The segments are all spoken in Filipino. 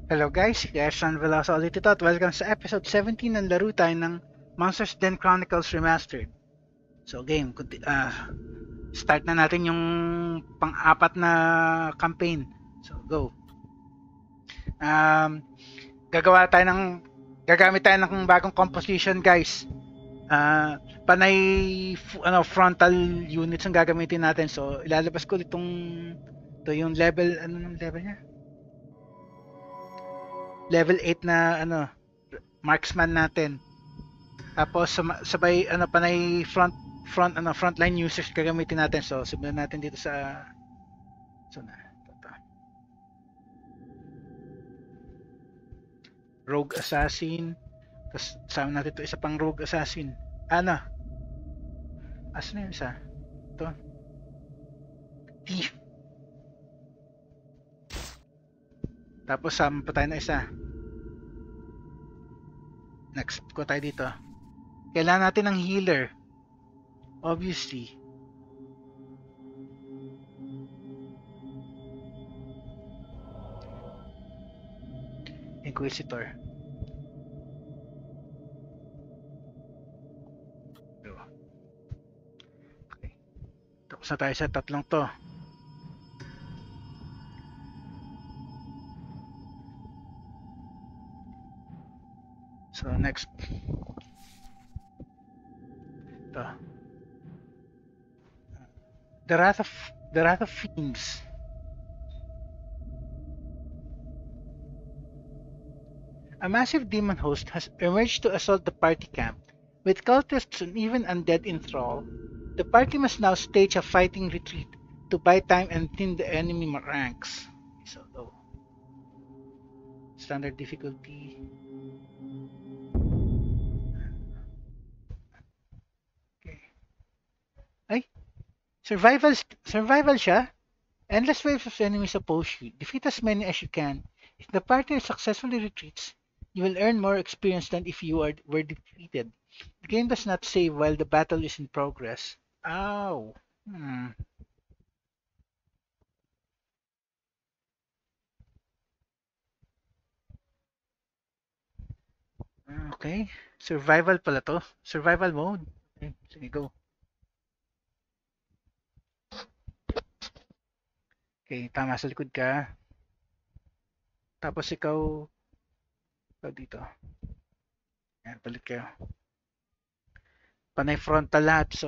Hello guys, Gerson Veloso ulit ito at welcome sa episode 17 ng laro tayo ng Monsters Den Chronicles Remastered. So game, start na natin yung pang-apat na campaign. So go. Gagamit tayo ng bagong composition guys. Panay frontal units ang gagamitin natin. So ilalabas ko ulit ito yung level, ano ng level niya? Level 8 na marksman natin. Tapos sabay panay frontline users gagamitin natin. So simulan natin dito sa Rogue Assassin. Tapos sama natin ito isa pang Rogue Assassin. Asan na yung isa? Ito. Thief. Tapos sama pa tayo na isa. Next ko tayo dito. Kailangan natin ng healer. Obviously. Inquisitor. Okay. Tapos na tayo sa tatlong to. So next. Ito. The Wrath of Fiends. A massive demon host has emerged to assault the party camp. With cultists and even undead in thrall, the party must now stage a fighting retreat to buy time and thin the enemy ranks. So low. Standard difficulty. Okay. Ay! Survival siya? Endless waves of enemies oppose you. Defeat as many as you can. If the party successfully retreats, you will earn more experience than if you were defeated. The game does not save while the battle is in progress. Ow. Okay. Survival pala to. Survival mode. Okay. Sige, go. Okay, tama sa likod ka. Tapos ikaw dito. Yan, palit kayo. Panay frontal lahat. So,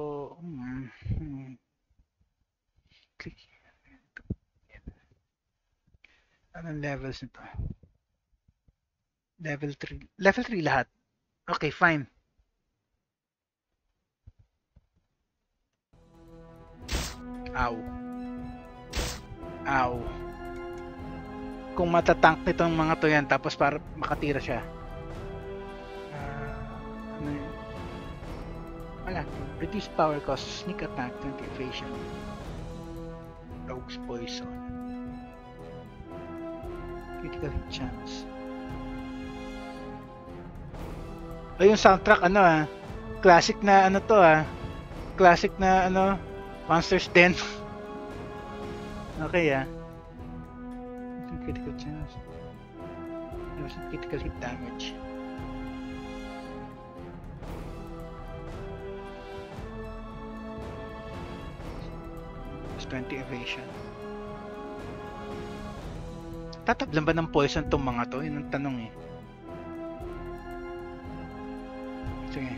click. Anong levels nito? Level 3. Level 3 lahat. Okay, fine. Ow. Ow. Kung matatank nitong mga to yan, tapos para makatira siya. Wala. Reduce power cost, sneak attack, 20 evasion. Rogue's poison. Critical hit chance. Yung soundtrack classic na to classic na Monsters Den. Okay critical chance. There was critical hit damage. It's 20 evasion. Tatablan ba ng poison tong mga to? Yun ang tanong eh. Sige.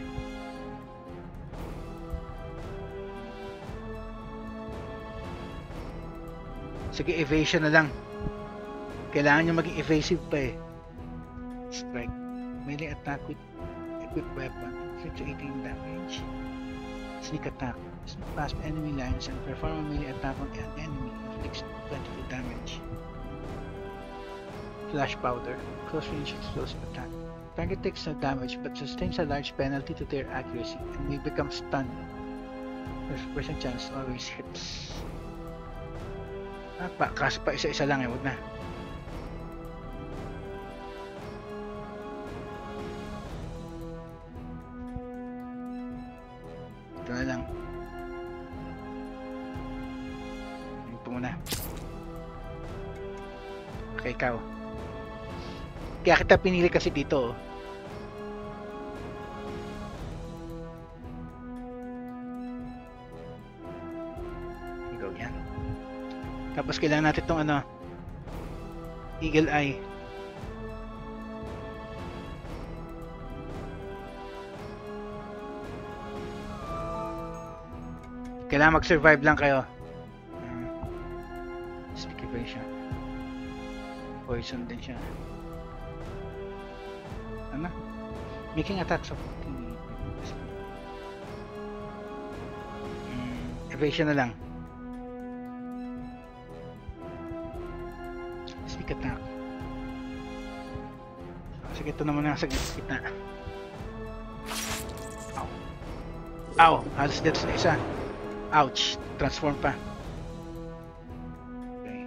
Sige, evasion na lang. Kailangan nyo maging evasive pa eh. Strike. Melee attack with equipped weapon. Inflict 18 damage. Sneak attack. Sneak past enemy lines and perform a melee attack on an enemy. Inflicts 22 damage. Flash powder. Close range explosive attack. Target takes no damage but sustains a large penalty to their accuracy and may become stunned. 50% chance always hits. Kaso pa isa-isa lang eh, wag na. Ito na lang. Ito muna. Okay, ikaw. Kaya kita pinili kasi dito. Ikaw yan. Tapos kailangan natin itong ano, Eagle Eye. Kailangan mag-survive lang kayo. Speak evasion. Poison din siya. Ano? Making attacks of evasion na lang. Speak attack. Sige, ito naman na sa gitna. Ow. Ow! Halos deaths na isa. Ouch! Transform pa. Okay.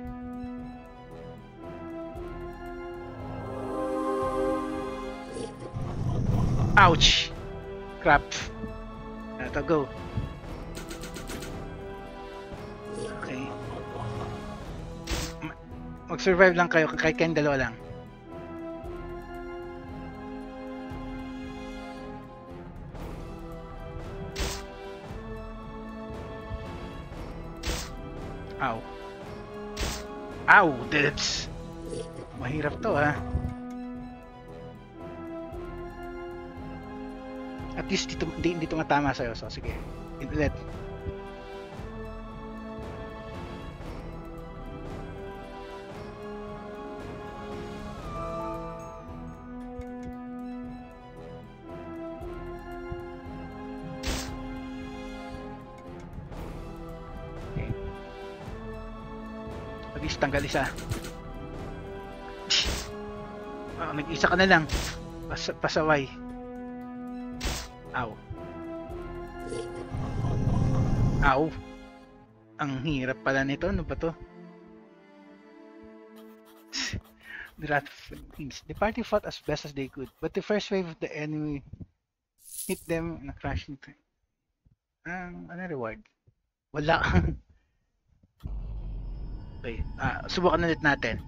Ouch! Crap. Ito, go. Okay. Mag-survive lang kayo, kahit kayong dalawa lang. Ow. Ow! Dips! Mahirap to, ha? At least dito, hindi matama sa'yo. So, sige. Ulit. Tanggal isa. Oh, nag-isa ka na lang. Pasaway. Ow. Ow. Ang hirap pala nito. Ano ba to? The party fought as best as they could, but the first wave of the enemy hit them and crashed into. Ano reward? Wala. Okay, subukan ulit natin.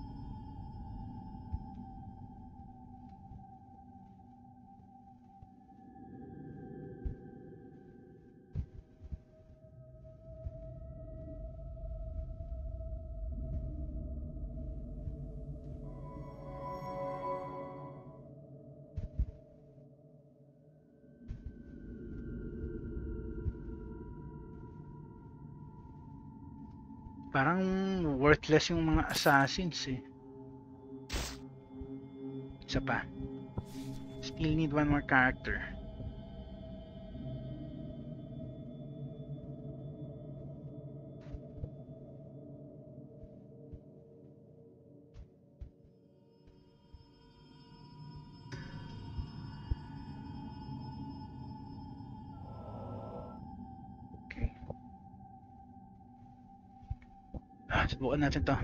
Parang worthless yung mga assassins eh. Isa pa. Still need one more character. Subukan natin to.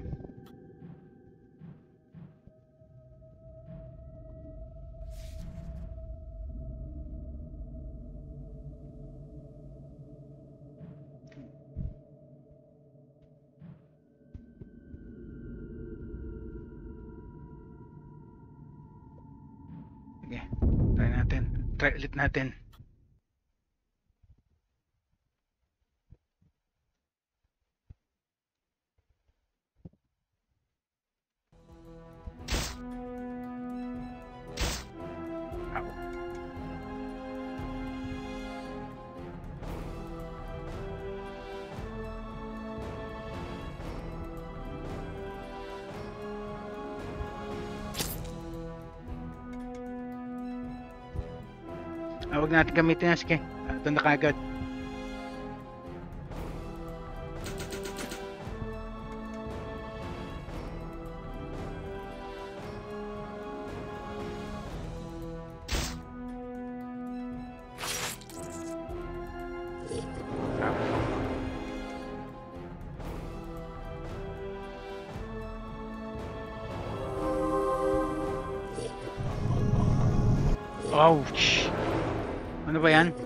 Sige, try natin. Try ulit natin. Huwag natin gamitin na. Sige, ito na kagad. Ouch! Ano ba yan?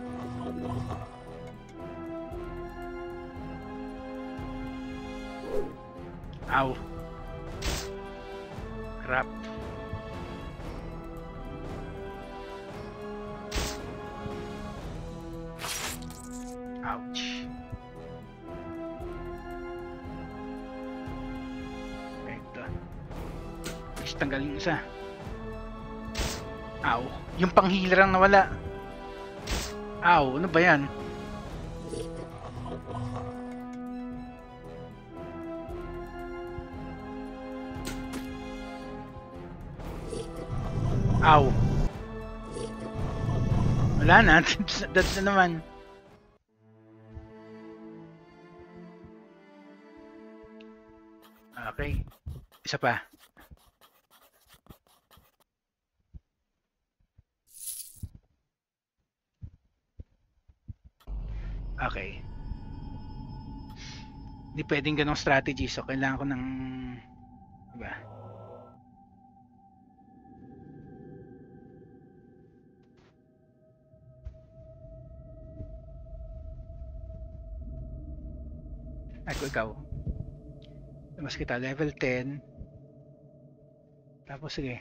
Ow. Crap. Ouch. Ito. Is tanggal yung isa. Ow. Yung pang-healer ang nawala. Ow. Ano ba yan? Ow. Wala na. That's na naman. Okay. Isa pa. Okay. Hindi pwedeng ganong strategy. So, kailangan ko ng... Diba? Ako ikaw. Mas kita level 10. Tapos sige.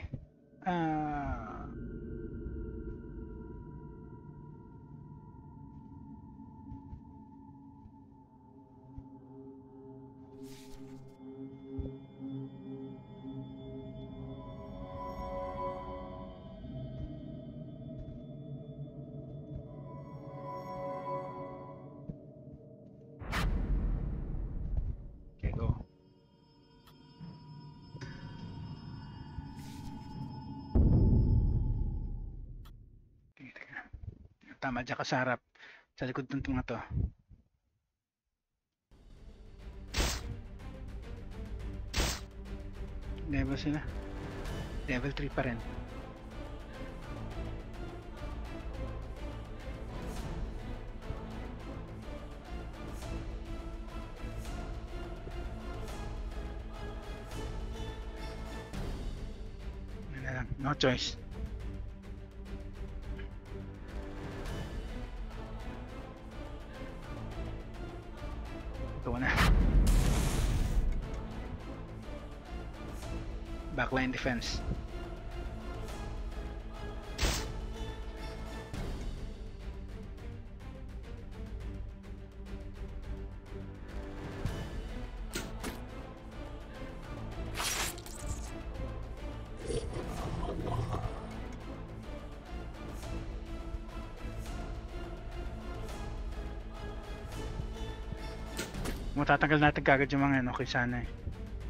Okay, go. Okay, teka. Tama dyan ka sa harap. Sa likod ng tunga to. Level sila. Level 3 pa rin. No choice. Ito na. Backline defense. Matatanggal natin kagad yung mga ano, okay sana eh.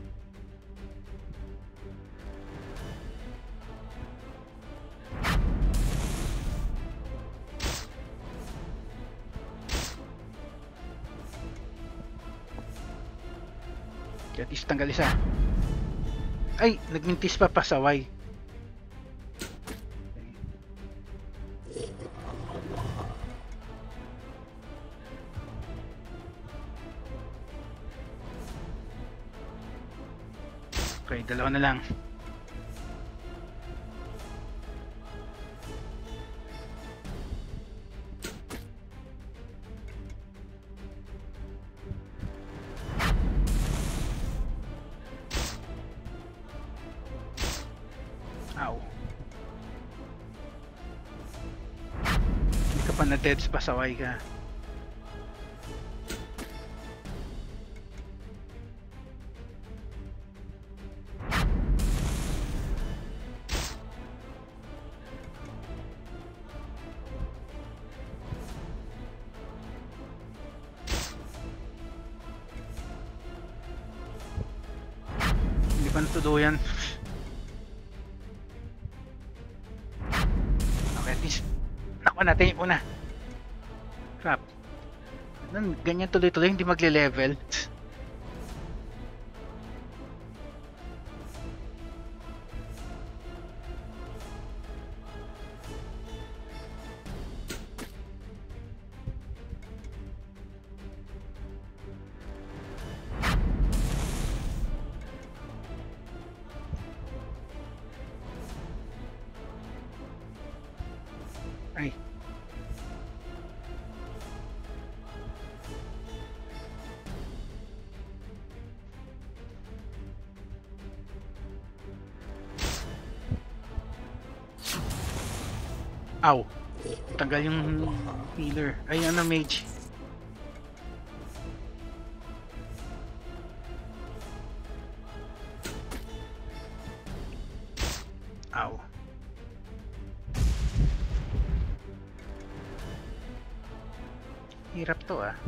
At least tanggal isa. Ay, nagmintis pa pasaway. Okay, dalawa na lang. Ow. Hindi ka pa na-deads, pasaway ka. Hindi pa natuduyan. Okay, at least nakuha natin yung una. Crap. Ganyan tuloy-tuloy, hindi magle-level. Ay. Ow. Tanggal yung healer. Ay, ano, mage. Ow. Hirap to ah.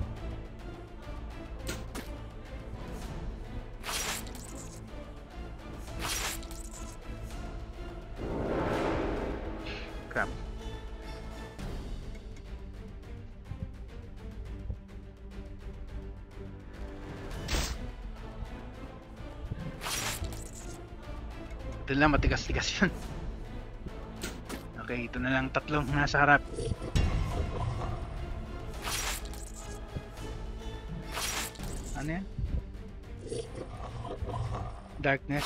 Crap. Ito lang, matigas-tigas yun. Okay, ito na lang tatlong nasa harap. Ano yan? Darkness.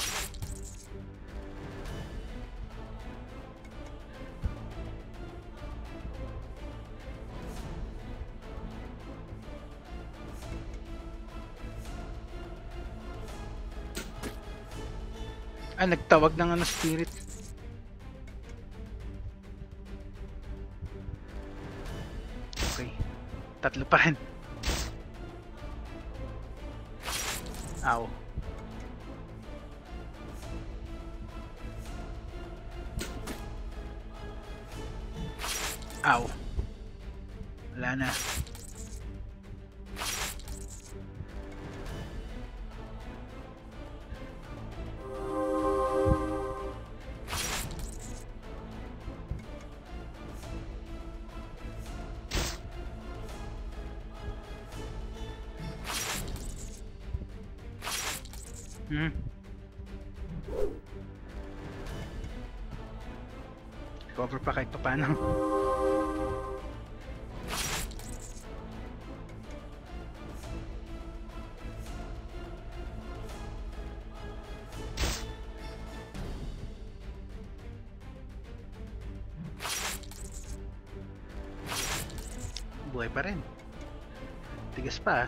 Ah, nagtawag ng ano spirit. Okay. Tatlo pa rin. Ow. Ow. Wala na. Cover pa kahit pa paano. Buhay pa rin. Tigas pa ah.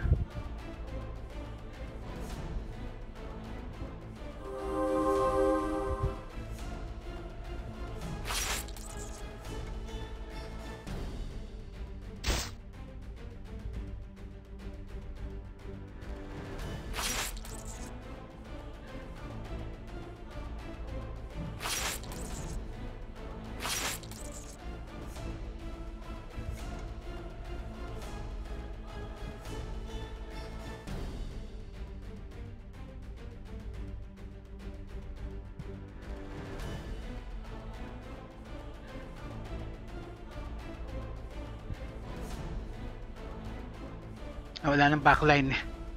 Ah, wala nang backline.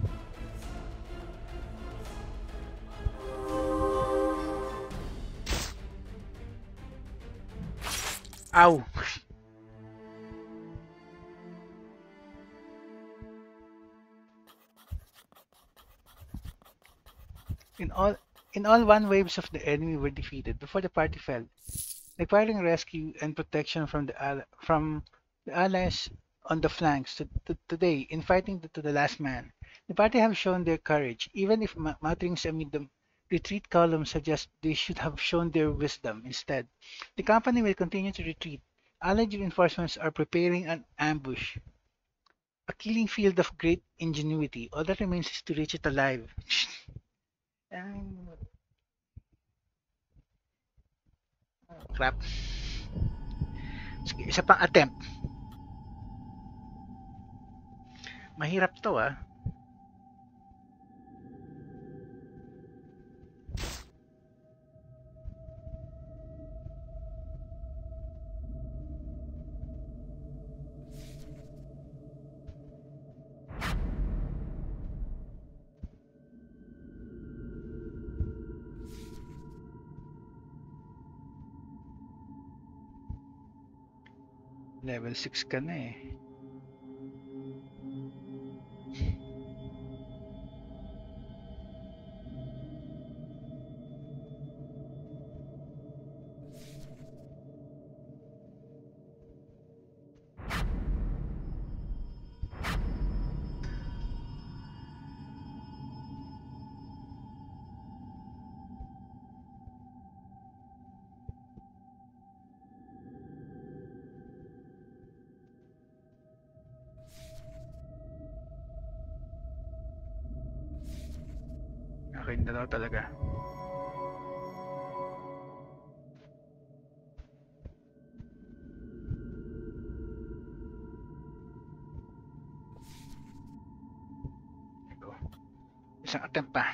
Ow. In all one waves of the enemy were defeated before the party fell, requiring rescue and protection from the allies on the flanks. Today, in fighting to the last man, the party have shown their courage, even if mutterings amid the retreat column suggest they should have shown their wisdom instead. The company will continue to retreat. Allied reinforcements are preparing an ambush, a killing field of great ingenuity. All that remains is to reach it alive. Crap. Sige, isa pang attempt. Mahirap to ah. Level 6 ka na eh. Akin na daw talaga. attempt pa.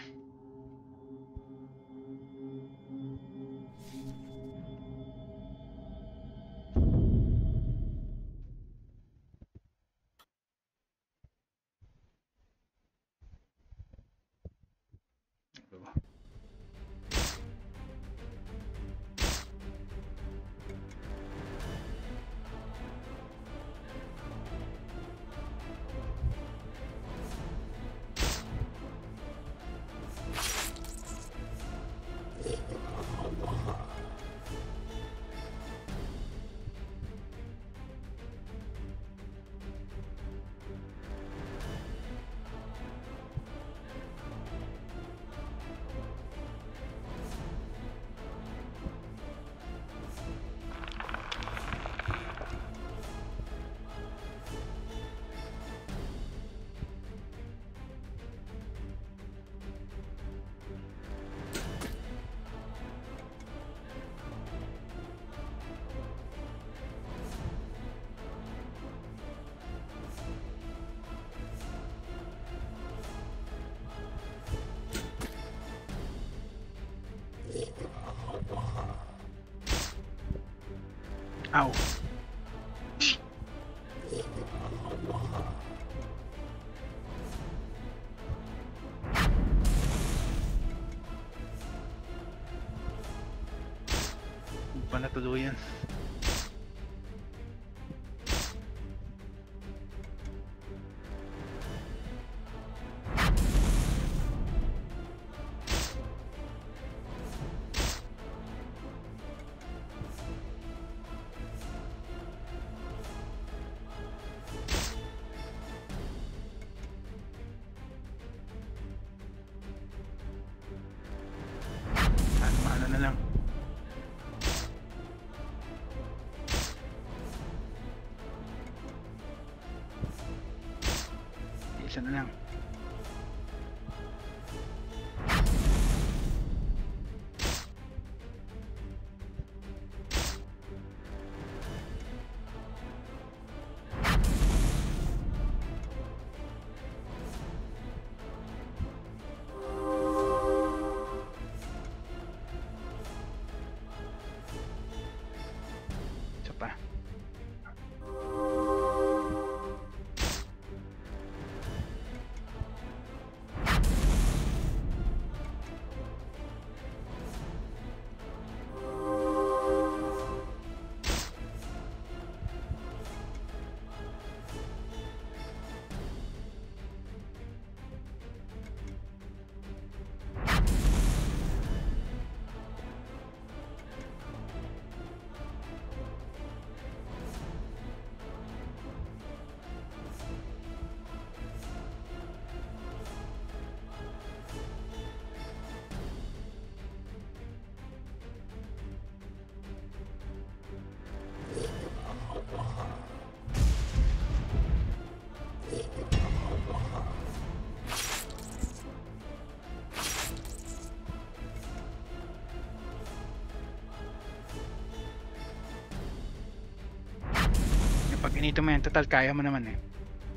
Ow. Hindi pa natuluyan. Ano na lang. Isa na lang. Isa pa. Pag inito mo yan, total kaya mo naman eh.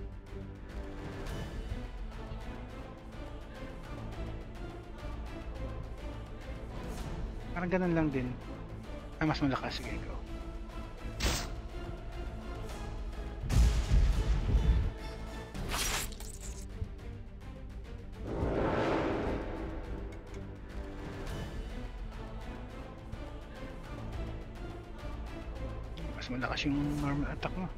Parang ganun lang din. Ay, mas malakas. Sige, go. Mas malakas yung normal attack mo.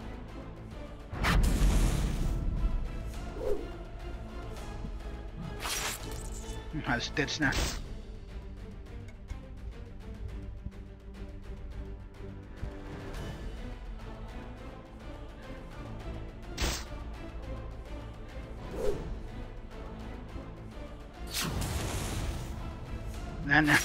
Halos deads na. Wala na.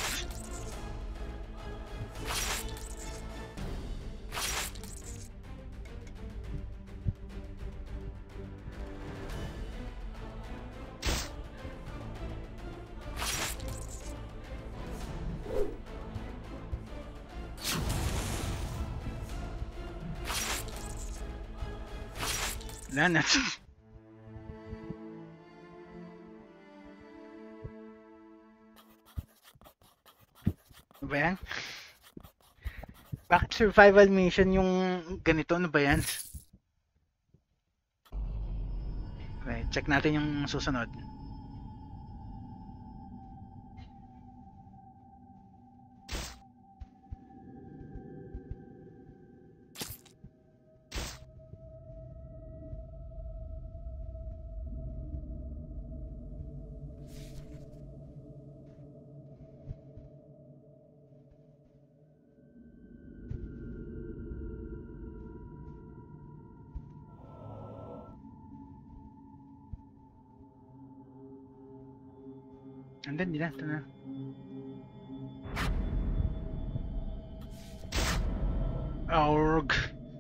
Wala na. ba yan? Bakit survival mission yung ganito? Ano ba yan? Okay, check natin yung susunod. Andun, di na. Ito na. Org.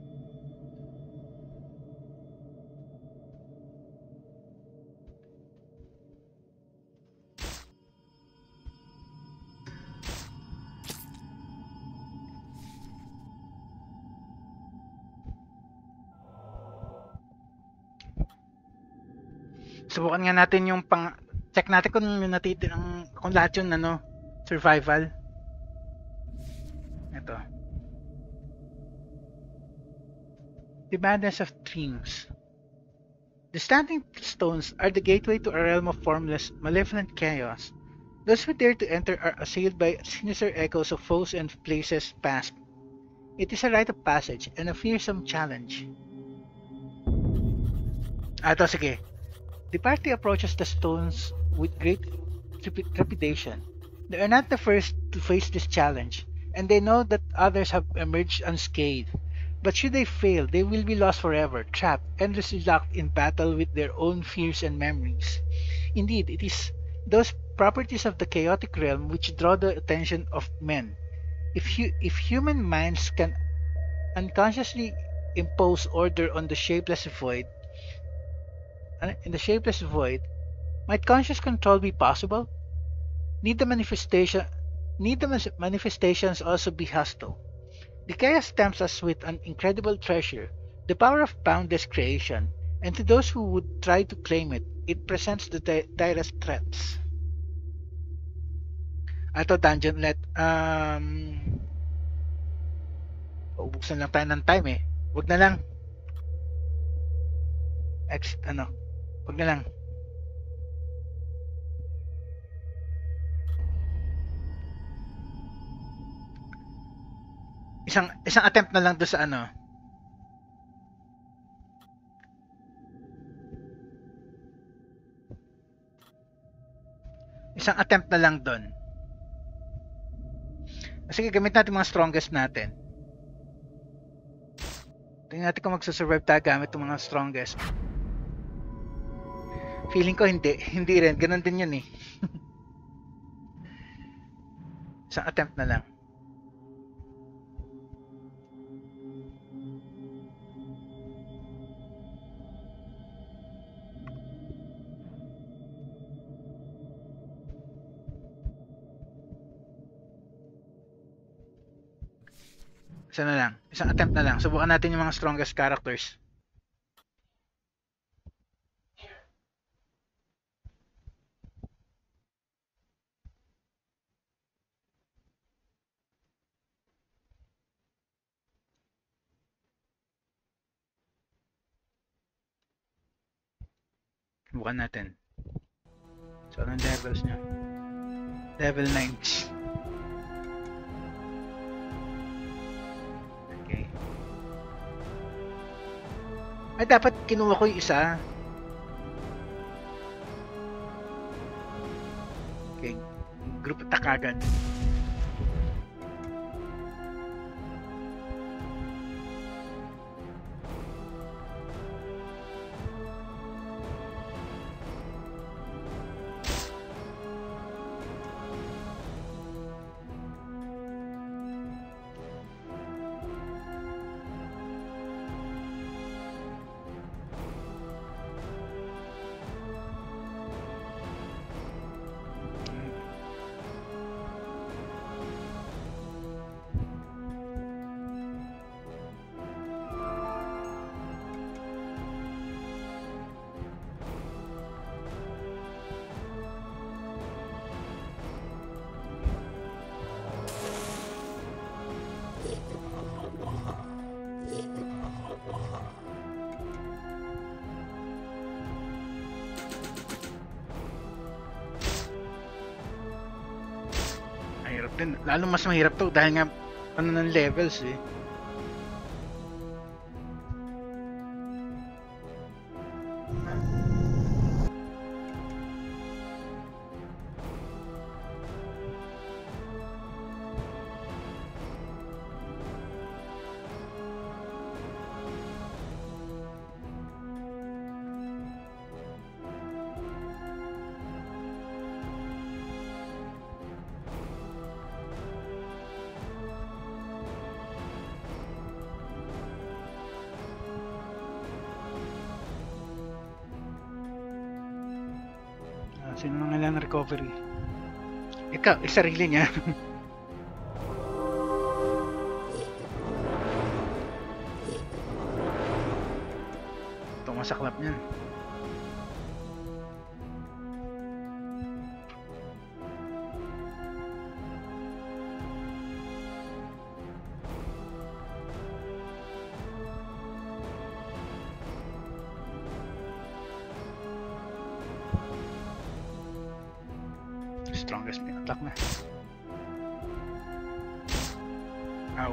Subukan nga natin yung check natin kung yung natitirang, kung lahat yun ano, survival. Ito. The Madness of Dreams. The standing stones are the gateway to a realm of formless, malevolent chaos. Those who dare to enter are assailed by sinister echoes of foes and places past. It is a rite of passage and a fearsome challenge. Ito, sige. The party approaches the stones with great trepidation. They are not the first to face this challenge, and they know that others have emerged unscathed. But should they fail, they will be lost forever, trapped, endlessly locked in battle with their own fears and memories. Indeed, it is those properties of the chaotic realm which draw the attention of men. If human minds can unconsciously impose order on the shapeless void, might conscious control be possible? Need the manifestations also be hostile? The chaos tempts us with an incredible treasure, the power of boundless creation, and to those who would try to claim it, it presents the direst threats. Ito, dungeon let. Ubuksan lang tayo ng time eh. Wag na lang. Wag na lang. Isang attempt na lang do sa ano. Isang attempt na lang doon. Sige, gamit natin mga strongest natin. Tingnan natin kung magsusurvive tayo gamit yung mga strongest. Feeling ko hindi. Hindi rin. Ganun din yun eh. Isang attempt na lang. Isa na lang. Isang attempt na lang. Subukan natin yung mga strongest characters. Subukan natin. So, anong levels niya? Level 9. Ay, dapat kinuha ko yung isa. Okay. Group attack agad. Mahirap din. Lalo mas mahirap to dahil nga ano ng levels eh. Sino mga lang recovery? Ikaw, sarili niya. Ito masaklap niyan. Strongest attack na. Ow.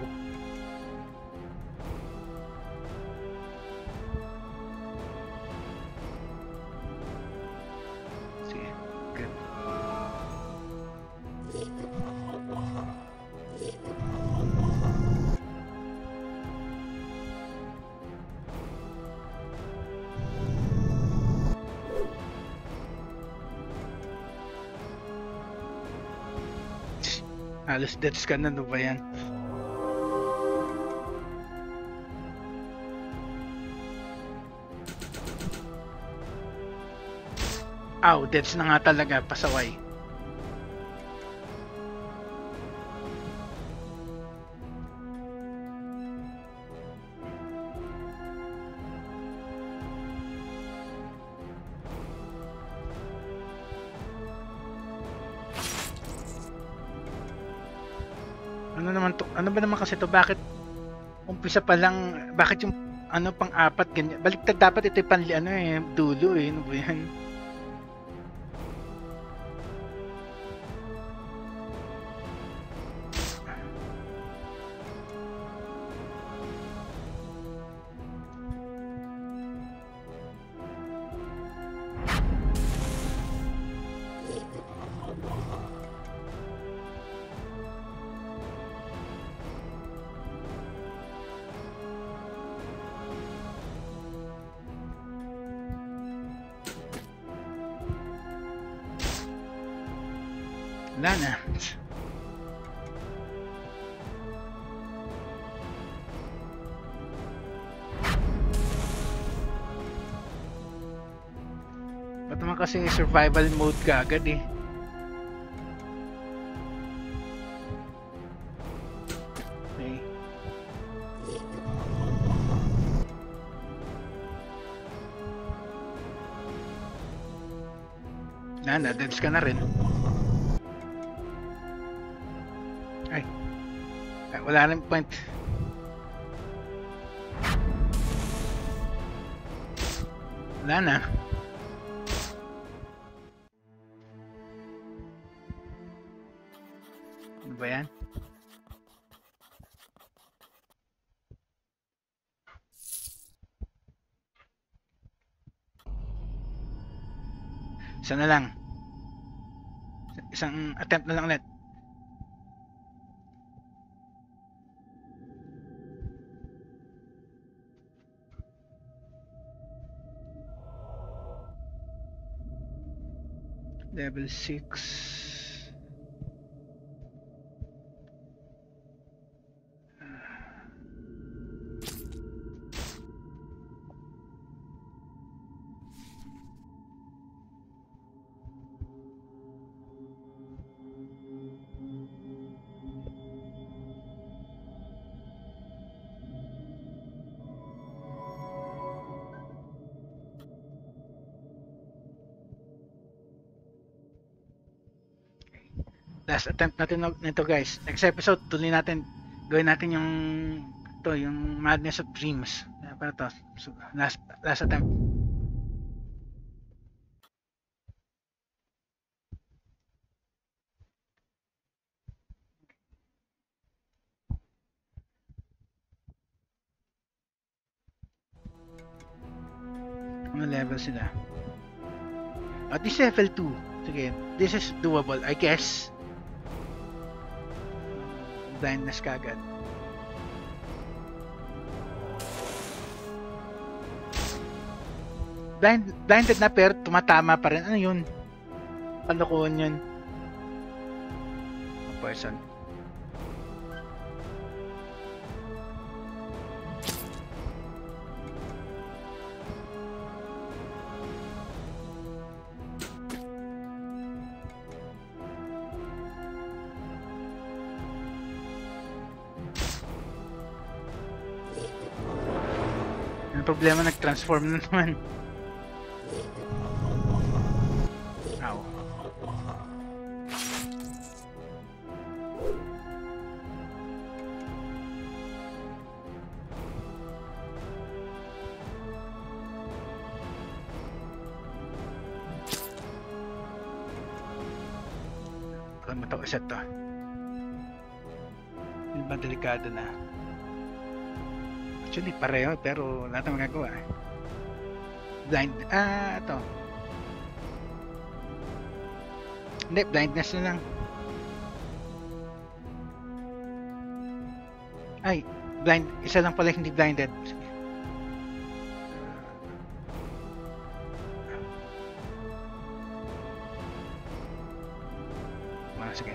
Sige. Good. Halos deaths ka na, no ba yan? Ow, deaths na nga talaga, pasaway. Ano naman to? Ano ba naman kasi to? Bakit umpisa pa lang, bakit yung ano pang apat ganyan? Baliktad dapat ito yung panli ano eh, dulo eh, ano ba yan? Wala na. Ba't naman kasi survival mode ka agad eh? Okay. Na-deads ka na rin. Ay, wala rin point. Wala na. Ano ba yan? Isa na lang. Isang attempt na lang ulit. Level 6. Last attempt natin nito guys. Next episode tuloy natin, gawin natin yung yung Madness of Dreams. Para to. So, last attempt. Ano level sila? At least level 2. Sige, this is doable, I guess. Blindness kagad. Blinded na pero tumatama pa rin. Ano yun? Palokohan yun. A person. Ang problema, nag-transform na naman. Ow. Kung matawasan to. Yun ba, delikado na. Actually, pareho, pero lahat ng magagawa. Blind, ito. Hindi, blindness na lang. Ay, blind, isa lang pala hindi blinded. Sige.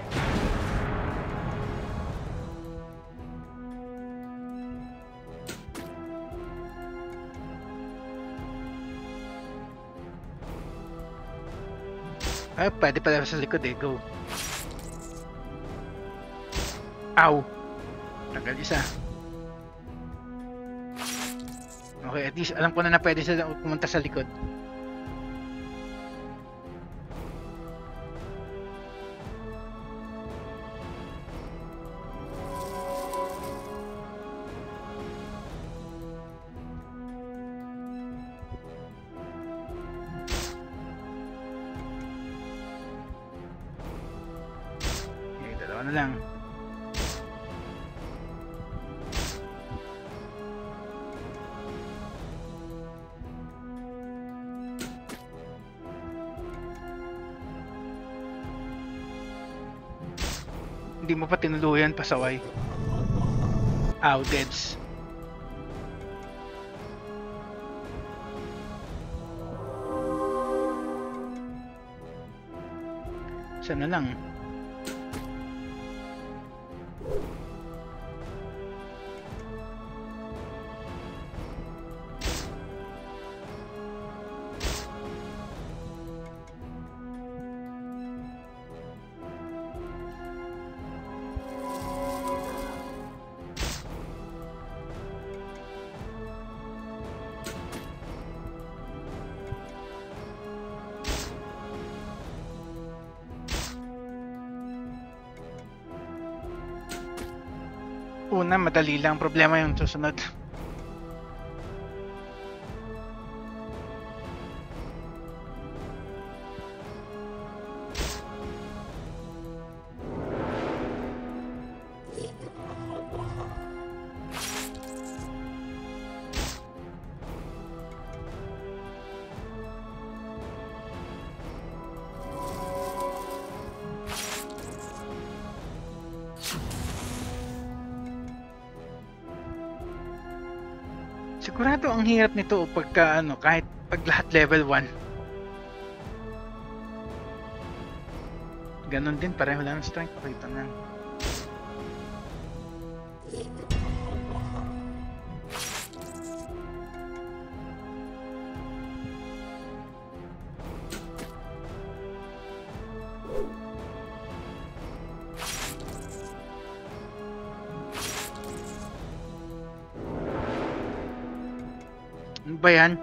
Ay, pwede pala sa likod eh. Go. Ow! Tagal isa. Okay, at least alam ko na pwede sila pumunta sa likod. Na lang. Hindi mo pa tinuluyan, pasaway. Ow, deads. Sana lang. Una, madali lang. Problema yung susunod. Sigurado ang hirap nito pagka ano, kahit pag lahat level 1. Ganon din, pareho lang ang strength. Pakita na. Ano ba yan?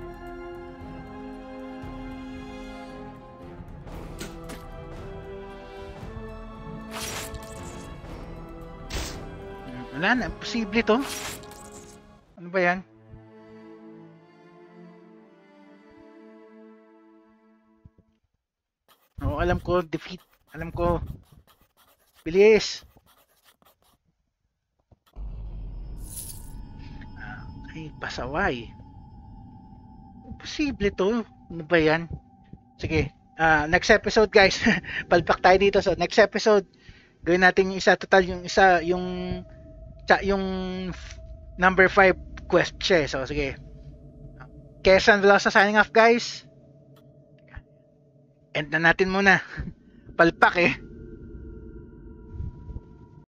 Wala na, posible to. Ano ba yan? Oo, alam ko, defeat. Alam ko. Bilis! Ay, pasaway. Posible to. Ano ba yan? Sige. Next episode guys. Palpak tayo dito. So next episode, gawin natin yung isa. Total yung isa, yung number 5 quest siya. So sige. Quezon Velosa signing off guys. End na natin muna. Palpak eh.